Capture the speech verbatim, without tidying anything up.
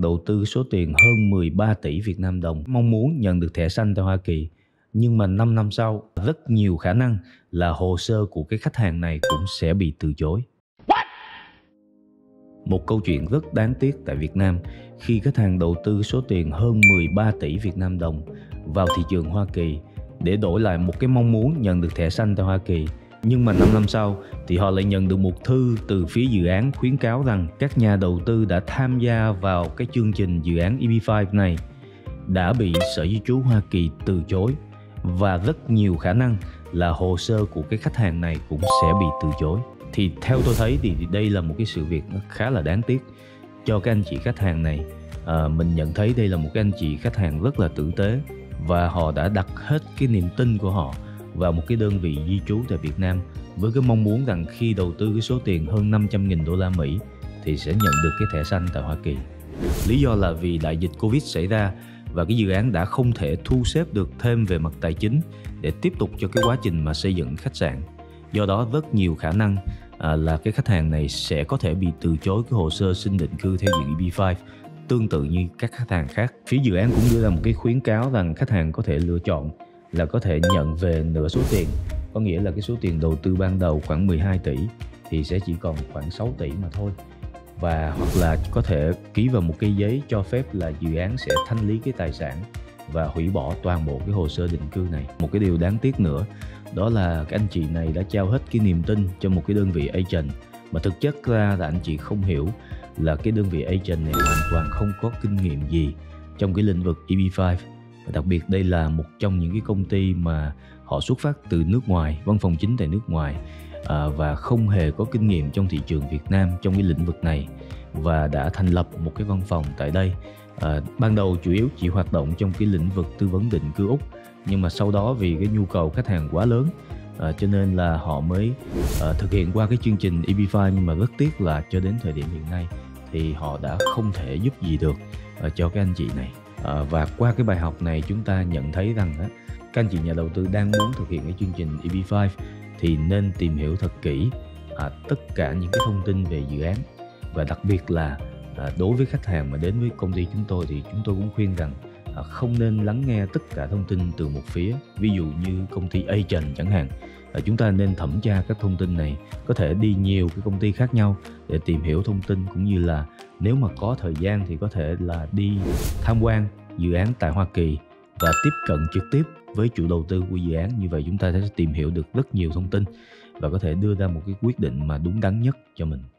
đầu tư số tiền hơn mười ba tỷ Việt Nam đồng, mong muốn nhận được thẻ xanh tại Hoa Kỳ. Nhưng mà năm năm sau, rất nhiều khả năng là hồ sơ của cái khách hàng này cũng sẽ bị từ chối. Một câu chuyện rất đáng tiếc tại Việt Nam khi khách hàng đầu tư số tiền hơn mười ba tỷ Việt Nam đồng vào thị trường Hoa Kỳ để đổi lại một cái mong muốn nhận được thẻ xanh tại Hoa Kỳ. Nhưng mà năm năm sau thì họ lại nhận được một thư từ phía dự án khuyến cáo rằng các nhà đầu tư đã tham gia vào cái chương trình dự án E B năm này đã bị Sở Di trú Hoa Kỳ từ chối, và rất nhiều khả năng là hồ sơ của cái khách hàng này cũng sẽ bị từ chối. Thì theo tôi thấy thì đây là một cái sự việc nó khá là đáng tiếc cho các anh chị khách hàng này. À, mình nhận thấy đây là một cái anh chị khách hàng rất là tử tế, và họ đã đặt hết cái niềm tin của họ vào một cái đơn vị di trú tại Việt Nam với cái mong muốn rằng khi đầu tư cái số tiền hơn năm trăm nghìn đô la Mỹ thì sẽ nhận được cái thẻ xanh tại Hoa Kỳ. Lý do là vì đại dịch Covid xảy ra và cái dự án đã không thể thu xếp được thêm về mặt tài chính để tiếp tục cho cái quá trình mà xây dựng khách sạn. Do đó rất nhiều khả năng à, là cái khách hàng này sẽ có thể bị từ chối cái hồ sơ xin định cư theo diện E B năm, tương tự như các khách hàng khác. Phía dự án cũng đưa ra một cái khuyến cáo rằng khách hàng có thể lựa chọn là có thể nhận về nửa số tiền, có nghĩa là cái số tiền đầu tư ban đầu khoảng mười hai tỷ thì sẽ chỉ còn khoảng sáu tỷ mà thôi. Và hoặc là có thể ký vào một cái giấy cho phép là dự án sẽ thanh lý cái tài sản và hủy bỏ toàn bộ cái hồ sơ định cư này. Một cái điều đáng tiếc nữa đó là cái anh chị này đã trao hết cái niềm tin cho một cái đơn vị agent, mà thực chất ra là anh chị không hiểu là cái đơn vị agent này hoàn toàn không có kinh nghiệm gì trong cái lĩnh vực E B năm. Và đặc biệt đây là một trong những cái công ty mà họ xuất phát từ nước ngoài, văn phòng chính tại nước ngoài, à, và không hề có kinh nghiệm trong thị trường Việt Nam trong cái lĩnh vực này, và đã thành lập một cái văn phòng tại đây. À, ban đầu chủ yếu chỉ hoạt động trong cái lĩnh vực tư vấn định cư Úc, nhưng mà sau đó vì cái nhu cầu khách hàng quá lớn, à, cho nên là họ mới à, thực hiện qua cái chương trình E B năm. Nhưng mà rất tiếc là cho đến thời điểm hiện nay thì họ đã không thể giúp gì được à, cho các anh chị này. À, và qua cái bài học này chúng ta nhận thấy rằng á, các anh chị nhà đầu tư đang muốn thực hiện cái chương trình E B năm thì nên tìm hiểu thật kỹ à, tất cả những cái thông tin về dự án. Và đặc biệt là à, đối với khách hàng mà đến với công ty chúng tôi thì chúng tôi cũng khuyên rằng à, không nên lắng nghe tất cả thông tin từ một phía. Ví dụ như công ty agent chẳng hạn, à, chúng ta nên thẩm tra các thông tin này, có thể đi nhiều cái công ty khác nhau để tìm hiểu thông tin, cũng như là nếu mà có thời gian thì có thể là đi tham quan dự án tại Hoa Kỳ và tiếp cận trực tiếp với chủ đầu tư của dự án. Như vậy chúng ta sẽ tìm hiểu được rất nhiều thông tin và có thể đưa ra một cái quyết định mà đúng đắn nhất cho mình.